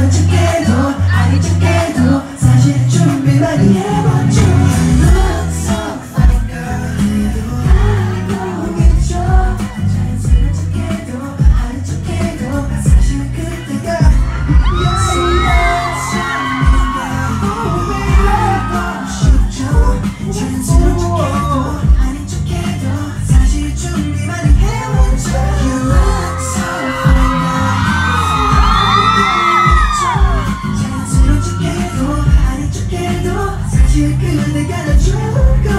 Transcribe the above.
자연스러운 척해도 아닌 척해도 사실 준비 많이 해봤죠. Look so fine girl 알고 있죠. 자연스러운 척해도 아닌 척해도 사실 그때가 자연스러운 척해도 아닌 척해도 사실 준비 많이 해왔죠. You look so fine girl 자연스러운 척해도 아닌 척해도 사실 그대가 나 좋은 거